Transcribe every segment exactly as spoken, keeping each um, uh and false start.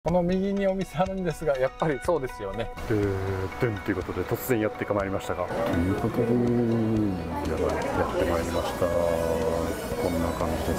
この右にお店あるんですが、やっぱりそうですよね。 で、でんということで突然やってまいりましたが、ということで、やばい、やってまいりました。こんな感じです。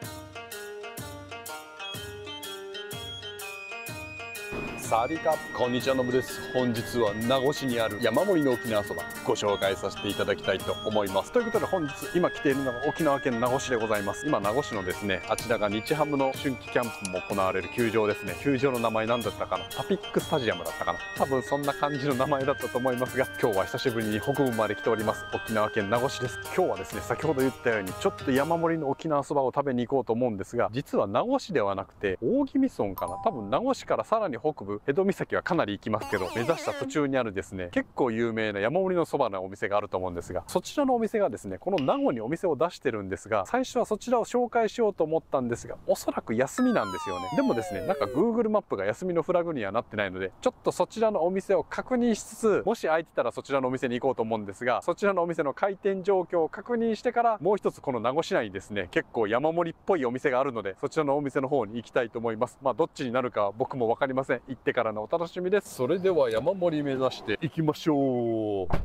サワディーカップ、こんにちは、のぶです。本日は名護市にある山盛りの沖縄そばご紹介させていただきたいと思います。ということで本日今来ているのが沖縄県名護市でございます。今名護市のですね、あちらが日ハムの春季キャンプも行われる球場ですね。球場の名前何だったかな、パピックスタジアムだったかな、多分そんな感じの名前だったと思いますが、今日は久しぶりに北部まで来ております沖縄県名護市です。今日はですね、先ほど言ったようにちょっと山盛りの沖縄そばを食べに行こうと思うんですが、実は名護市ではなくて大宜味村かな、多分名護市からさらに北部江戸岬はかなり行きますけど、目指した途中にあるですね、結構有名な山盛りのそばのお店があると思うんですが、そちらのお店がですね、この名護にお店を出してるんですが、最初はそちらを紹介しようと思ったんですが、おそらく休みなんですよね。でもですね、なんか Google マップが休みのフラグにはなってないので、ちょっとそちらのお店を確認しつつ、もし空いてたらそちらのお店に行こうと思うんですが、そちらのお店の開店状況を確認してから、もう一つこの名護市内にですね、結構山盛りっぽいお店があるので、そちらのお店の方に行きたいと思います。まあどっちになるかは僕も分かりません。行ってからのお楽しみです。それでは山盛り目指していきましょう。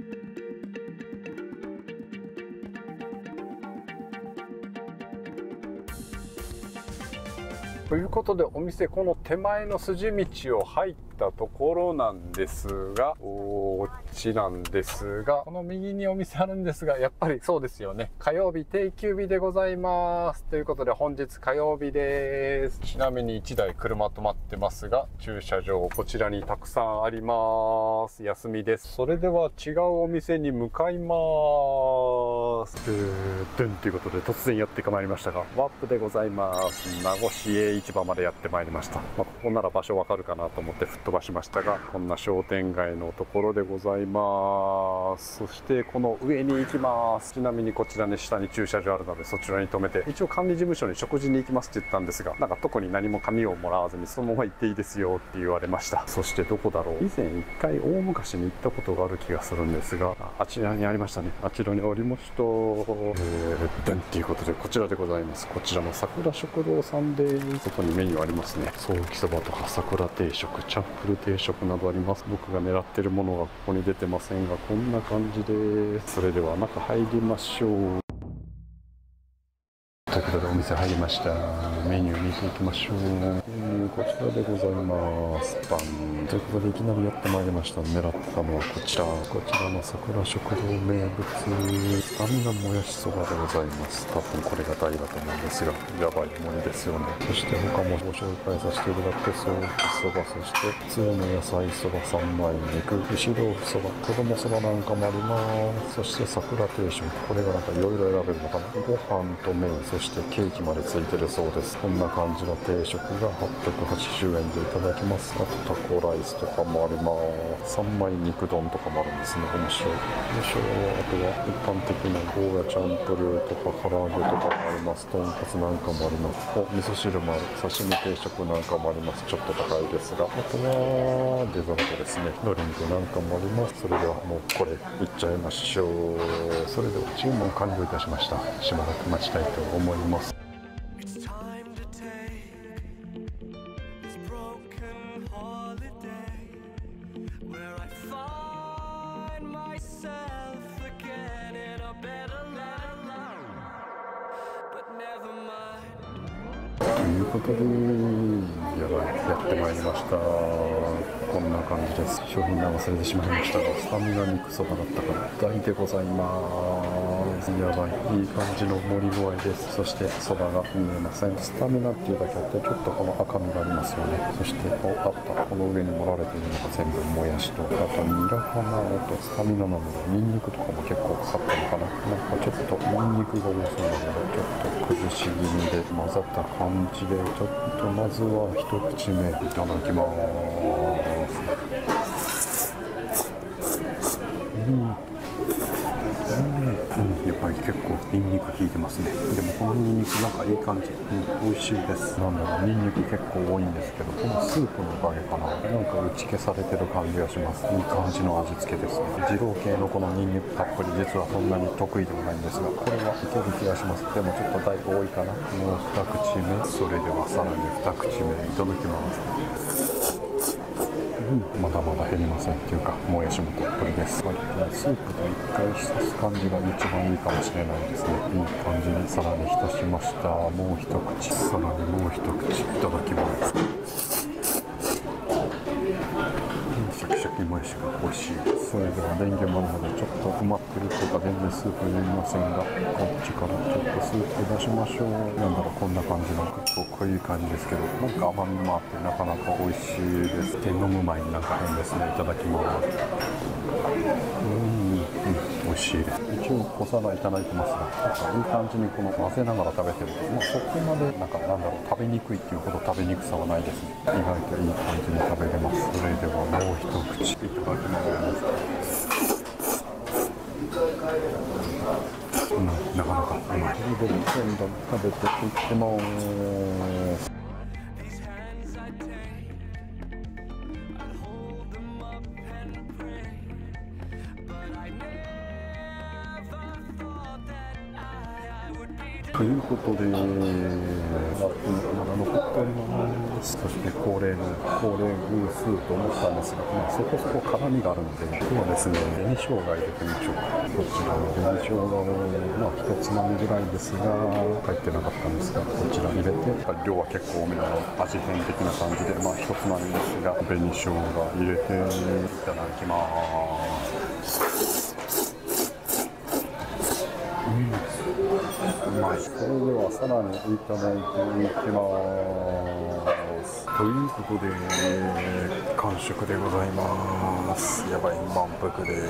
ということでお店、この手前の筋道を入ったところなんですが、こっちなんですが、この右にお店あるんですが、やっぱりそうですよね。火曜日定休日でございます。ということで本日火曜日です。ちなみにいちだい車止まってますが、駐車場こちらにたくさんあります。休みです。それでは違うお店に向かいます。 で、でんということで突然やってまいりましたが、ワップでございます。名護市営市場までやってまいりました。まあ、ここなら場所わかるかなと思って吹っ飛ばしましたが、こんな商店街のところでございます。そしてこの上に行きます。ちなみにこちらに下に駐車場あるので、そちらに止めて、一応管理事務所に食事に行きますって言ったんですが、なんか特に何も紙をもらわずにそのまま行っていいですよって言われました。そしてどこだろう、以前一回大昔に行ったことがある気がするんですが、あちらにありましたね。あちらにありました。えー、でんっていうことでこちらでございます。こちらの桜食堂さんです。そこにメニューありますね。ソーキそばとか桜定食、チャッフル定食などあります。僕が狙ってるものがここに出てませんが、こんな感じです。それでは中入りましょう。ということでお店入りました。メニュー見ていきましょう。メニューこちらでございます。バンということでいきなりやってまいりました。狙ってたのはこちら、こちらの桜食堂名物スタミナもやしそばでございます。多分これが大だと思うんですが、やばいものですよね。そして他もご紹介させていただくと、ソーキそば、そして普通の野菜そばさんまい肉、牛豆腐そば、子供そばなんかもあります。そして桜定食、これがなんかいろいろ選べるのかな。ご飯と麺、そしてケーキまでついてるそうです。こんな感じの定食がはっぴゃくはちじゅうえんでいただきます。あとタコライスとかもあります。さんまい肉丼とかもあるんですね。面白い。よいしょ。あとは一般的なゴーヤチャンプルーとか唐揚げとかもあります。とんかつなんかもあります。お味噌汁もある。刺身定食なんかもあります。ちょっと高いですが、あとはデザートですね。ドリンクなんかもあります。それではもうこれいっちゃいましょう。それでは注文完了いたしました。しばらく待ちたいと思います。ということで、やばい、やってまいりました。こんな感じです。商品名忘れてしまいましたが、スタミナ肉そばだったから大でございます。やばい、いい感じの盛り具合です。そしてそばが見えません。スタミナっていうだけあってちょっとこの赤みがありますよね。そしてこうあったこの上に盛られているのが全部もやしと、あとニラかな、あとスタミナなのでニンニクとかも結構かかったのかな。なんかちょっとニンニクが多そうなのでちょっと崩し気味で混ざった感じで、ちょっとまずは一口目いただきます。うん、うん、やっぱり結構ニンニク効いてますね。でもこのニンニクなんかいい感じ、うん、美味しいです。なんだろう、ニンニク結構多いんですけど、このスープのおかげかな、なんか打ち消されてる感じがします。いい感じの味付けですね。二郎系のこのニンニクたっぷり、実はそんなに得意でもないんですが、これはいける気がします。でもちょっとだいぶ多いかな。もう二口目、それではさらに二口目いただきます。うん、まだまだ減りませんっていうか、もやしもたっぷりです。はい、スープと一回浸す感じが一番いいかもしれないですね。いい感じにさらに浸しました。もう一口、さらにもう一口いただきます。シャキシャキもやしが美味しいです。それではレンゲものでちょっと埋まってるというか全然スープ入れませんが、こっちからちょっとスープ出しましょう。なんだろう、こんな感じの結構濃い感じですけど、なんか甘みもあってなかなか美味しいです。で飲む前になんか変ですね。いただきます。うん、うん、美味しいです。一応小皿いただいてますが、なんかいい感じにこの混ぜながら食べてると、まあ、そこまでなんかなんだろう、食べにくいっていうほど食べにくさはないですね。意外といい感じに食べれます。それではもう一口いただきます。うん、なかなかうまい。それでどんどん食べていってます。ということで、まだ残っております。そして恒例の恒例グースーと思ったんですが、まあ、そこそこ辛みがあるので、今日はですね、紅生姜入れてみましょうか。こちらの紅生姜を、まあ、一つまみぐらいですが、入ってなかったんですが、こちら入れて、量は結構多めなの、味変的な感じで、まあ、一つまみですが、紅生姜入れていただきます。うん、うまい。それではさらにいただいていきます。ということで完食でございます。やばい、満腹です。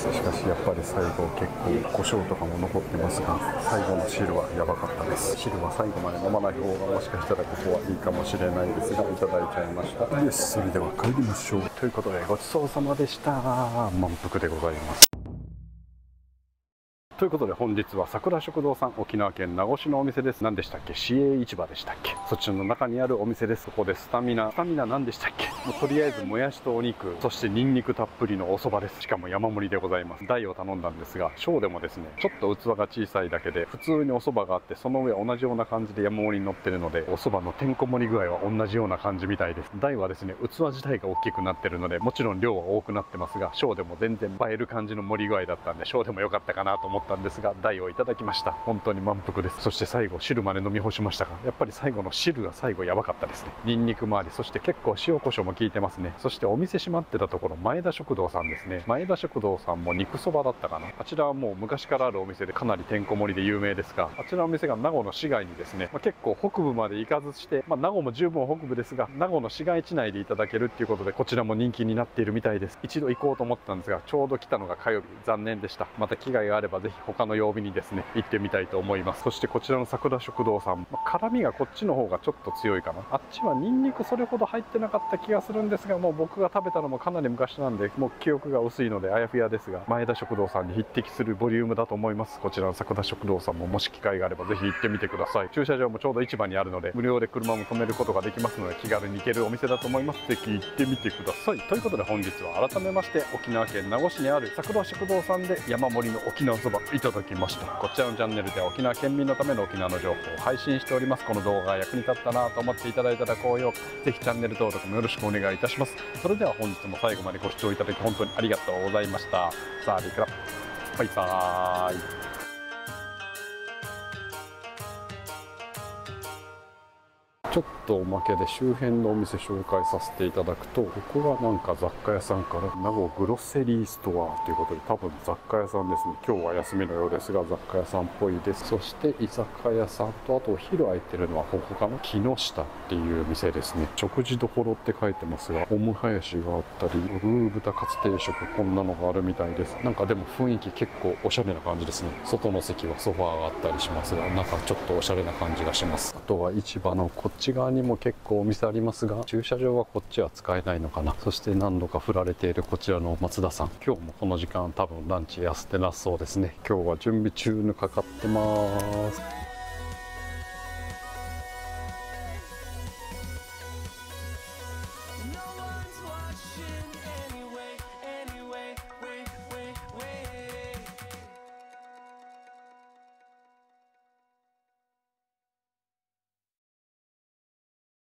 しかしやっぱり最後結構胡椒とかも残ってますが、最後の汁はやばかったです。汁は最後まで飲まない方がもしかしたらここはいいかもしれないですが、いただいちゃいました。よし、それでは帰りましょう。ということでごちそうさまでした。満腹でございます。ということで本日は桜食堂さん、沖縄県名護市のお店です。何でしたっけ、市営市場でしたっけ、そちらの中にあるお店です。ここでスタミナスタミナ何でしたっけ、もうとりあえずもやしとお肉、そしてニンニクたっぷりのお蕎麦です。しかも山盛りでございます。大を頼んだんですが、小でもですね、ちょっと器が小さいだけで普通にお蕎麦があって、その上同じような感じで山盛りに乗ってるので、お蕎麦のてんこ盛り具合は同じような感じみたいです。大はですね、器自体が大きくなってるので、もちろん量は多くなってますが、小でも全然映える感じの盛り具合だったんで、小でも良かったかなと思ったんですが、大をいただきました。本当に満腹です。そして最後汁まで飲み干しましたが、やっぱり最後の汁が最後やばかったですね。ニンニク周り、そして結構塩コショウも効いてますね。そしてお店閉まってたところ、前田食堂さんですね。前田食堂さんも肉そばだったかな。あちらはもう昔からあるお店でかなりてんこ盛りで有名ですが、あちらのお店が名護の市街にですね、まあ、結構北部まで行かずして、まあ、名護も十分北部ですが、名護の市街地内でいただけるっていうことで、こちらも人気になっているみたいです。一度行こうと思ったんですが、ちょうど来たのが火曜日、残念でした。また機会があればぜひ他の曜日にですね、行ってみたいと思います。そしてこちらの桜食堂さん、まあ、辛みがこっちの方がちょっと強いかな。あっちはニンニクそれほど入ってなかった気がするんですが、もう僕が食べたのもかなり昔なんで、もう記憶が薄いのであやふやですが、前田食堂さんに匹敵するボリュームだと思います。こちらの桜食堂さんももし機会があればぜひ行ってみてください。駐車場もちょうど市場にあるので、無料で車も止めることができますので、気軽に行けるお店だと思います。ぜひ行ってみてください。ということで本日は改めまして沖縄県名護市にある桜食堂さんで山盛りの沖縄そばいただきました。こちらのチャンネルでは沖縄県民のための沖縄の情報を配信しております。この動画が役に立ったなと思っていただいたら高評価、ぜひチャンネル登録もよろしくお願いいたします。それでは本日も最後までご視聴いただき本当にありがとうございました。さあリクラバイバーイ。ちょっとおまけで周辺のお店紹介させていただくと、ここがなんか雑貨屋さんから名護グロッセリーストアということで、多分雑貨屋さんですね。今日は休みのようですが雑貨屋さんっぽいです。そして居酒屋さんと、あとお昼空いてるのはここかな、木下っていう店ですね。食事どころって書いてますが、オムハヤシがあったり、ルー豚カツ定食、こんなのがあるみたいです。なんかでも雰囲気結構おしゃれな感じですね。外の席はソファーがあったりしますが、なんかちょっとおしゃれな感じがします。あとは市場のこっち側ににも結構お店ありますが、駐車場はこっちは使えないのかな。そして何度か振られているこちらの松田さん、今日もこの時間多分ランチ休んでなそうですね。今日は準備中にかかってます。